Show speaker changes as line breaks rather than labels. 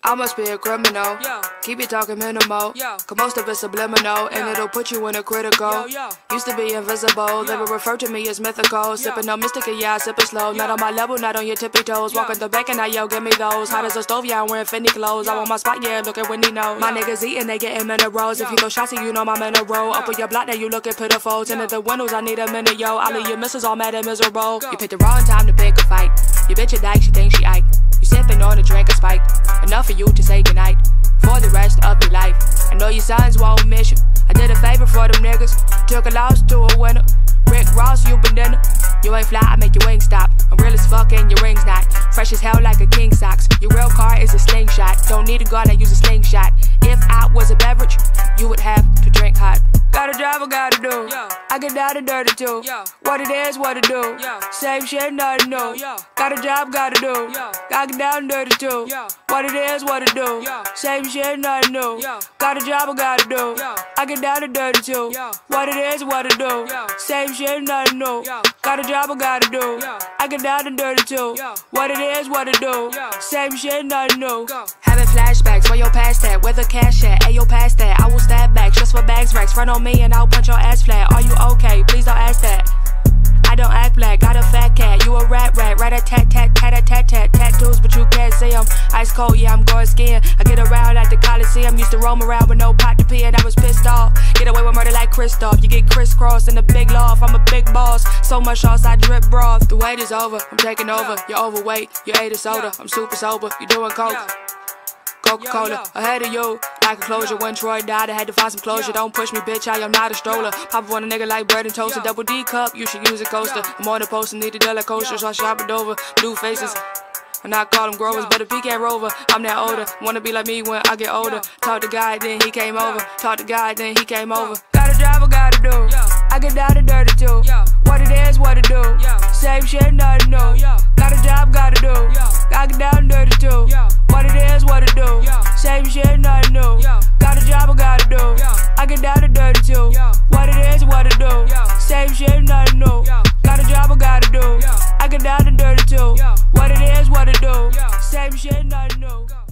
I must be a criminal. Keep it talking minimal. Cause most of it's subliminal, and it'll put you in a critical. Used to be invisible, they would refer to me as mythical. Sippin' on Mastika, yeah, I sip it slow. Not on my level, not on your tippy-toes. Walking the back and now, yo, give me those. Hot as a stove, yeah, I'm wearing Fendi clothes. I want my spot, yeah, look at Wendy knows. My niggas eatin', they gettin' minerals. If you go shotty, you know I'm in a row. Up on your block, now you lookin' pitiful. Tinted the windows, I need a minute, yo. I leave your missus all mad and miserable. You picked the wrong time to pick a fight. Your bitch a dyke, she thinks she Ike. You sippin' on a drink of spike. Enough for you to say goodnight for the rest of your life. I know your sons won't miss you. I did a favor for them niggas. Took a loss to a winner. Rick Ross, you banana. You ain't fly, I make your wings stop. I'm real as fuck and your ring's not. Fresh as hell like a king socks. Your real car is a slingshot. Don't need a gun, I use a slingshot. If I was a beverage, you would have to drink hot. Got a job I gotta do. I get down and dirty too. What it is, what it do. Same shit, nothing new. Got a job, gotta do. I get down and dirty too. What it is, what it do. Same shit, nothing new. Got a job I gotta do. I get down and dirty too. What it is, what it do. Same shit, nothing new. Got a job I gotta do. I get down and dirty too. What it is, what it do. Same shit, nothing new. Having flashbacks, where your past at? Where the cash at? Ayo, past that. I will stab back, just for bags racks. Front on me and I'll punch your ass flat. Are you okay? Please don't ask that. I don't act black, got a fat cat. You a rat, rat-a-tat-tat-tat-a-tat-tat. Tattoos, but you can't see them. Ice cold, yeah, I'm going skiing. I get around at the Coliseum. Used to roam around with no pot to pee and I was pissed off. Get away with murder like Christoph. You get crisscrossed in the big loft. I'm a big boss. So much sauce, I drip broth. The wait is over, I'm taking over. You're overweight, you ate a soda. I'm super sober, you doing coke. Coca-Cola, ahead of you, like a closure. When Troy died, I had to find some closure. Don't push me, bitch, I am not a stroller. Pop up on a nigga like bread and toast. A double D cup, you should use a coaster. I'm on the post and need a dollar coaster, so I shop it over. Blue faces, and I call them growers, but if he can't rover, I'm that older. Wanna be like me when I get older. Talk to God, then he came over. Talk to God, then he came over. Got a job I gotta do. I get down and dirty too. What it is, what it do. Same shit, nothing new. Got a job, gotta do. I get down and dirty too. What it is, what it do. Same shit, nothing new. Got a job I gotta do. I get down and dirty too. What it is, what it do. Same shit, nothing new. Got a job I gotta do. I get down and dirty too. What it is, what it do. Same shit, nothing new.